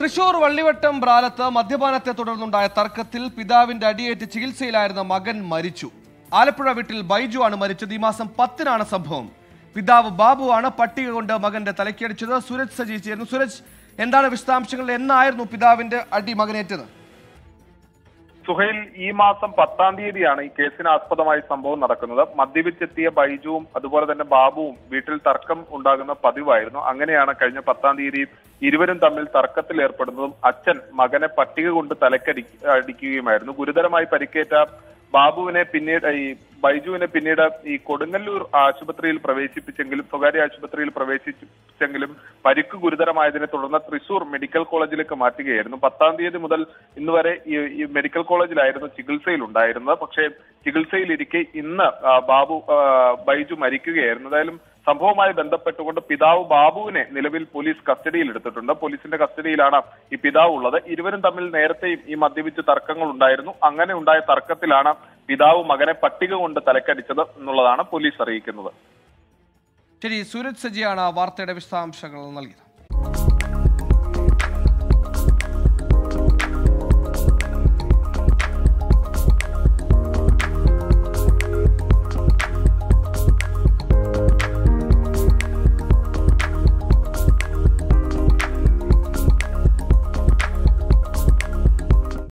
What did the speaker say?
തൃശൂർ വള്ളിവട്ടം ബ്രാലത്ത് മദ്യപാനത്തെ തുടർന്നുണ്ടായ തർക്കത്തിൽ പിതാവിന്റെ അടിയേറ്റ് ചികിത്സയിലായിരുന്ന മകൻ മരിച്ചു. ആലപ്പുഴ വീട്ടിൽ ബൈജു ആണ് മരിച്ചത്. ഈ മാസം 10-നാണ് സംഭവം. പിതാവ് ബാബു ആണ് പട്ടിക കൊണ്ട് മകന്റെ തലയ്ക്കടിച്ചത്. സുരജ് സജി ചേരുന്നു. സുരജ്, എന്താണ് വിശദാംശങ്ങൾ? എന്നായിരുന്നു പിതാവിന്റെ അടി മകനേറ്റത്? സുഹൈൽ, ഈ മാസം 10-ാം തീയതിയാണ് ഈ കേസിന് ആസ്പദമായി സംഭവം നടക്കുന്നത്. മദ്യപിച്ചെത്തിയ ബൈജുവും അതുപോലെ തന്നെ ബാബുവും വീട്ടിൽ തർക്കം ഉണ്ടാകുന്ന പതിവായിരുന്നു. അങ്ങനെയാണ് കഴിഞ്ഞ 10-ാം തീയതി ഇരുവരും തമ്മിൽ തർക്കത്തിൽ ഏർപ്പെടുന്നതും അച്ഛൻ മകനെ പട്ടിക കൊണ്ട് തലക്കടിക്കുകയുമായിരുന്നു. ഗുരുതരമായി പരിക്കേറ്റ ബാബുവിനെ ബൈജുവിനെ പിന്നീട് ഈ കൊടുങ്ങല്ലൂർ ആശുപത്രിയിൽ പ്രവേശിപ്പിച്ചെങ്കിലും സ്വകാര്യ ആശുപത്രിയിൽ പ്രവേശിപ്പിച്ചെങ്കിലും പരിക്ക് ഗുരുതരമായതിനെ തുടർന്ന് തൃശൂർ മെഡിക്കൽ കോളേജിലേക്ക് മാറ്റുകയായിരുന്നു. 10-ാം തീയതി മുതൽ ഇന്ന് വരെ ഈ മെഡിക്കൽ കോളേജിലായിരുന്നു ചികിത്സയിൽ ഉണ്ടായിരുന്നത്. പക്ഷേ ചികിത്സയിലിരിക്കെ ഇന്ന് ബൈജു മരിക്കുകയായിരുന്നു. എന്തായാലും സംഭവവുമായി ബന്ധപ്പെട്ടുകൊണ്ട് പിതാവ് ബാബുവിനെ നിലവിൽ പോലീസ് കസ്റ്റഡിയിൽ എടുത്തിട്ടുണ്ട്. പോലീസിന്റെ കസ്റ്റഡിയിലാണ് ഈ പിതാവ് ഉള്ളത്. ഇരുവരും തമ്മിൽ നേരത്തെയും ഈ മദ്യപിച്ച് തർക്കങ്ങൾ ഉണ്ടായിരുന്നു. അങ്ങനെ ഉണ്ടായ തർക്കത്തിലാണ് പിതാവ് മകനെ പട്ടിക കൊണ്ട് തലക്കടിച്ചത് എന്നുള്ളതാണ് പോലീസ് അറിയിക്കുന്നത്. ശരി, സൂരജ് സജിയാണ് വാർത്തയുടെ വിശദാംശങ്ങൾ നൽകിയത്.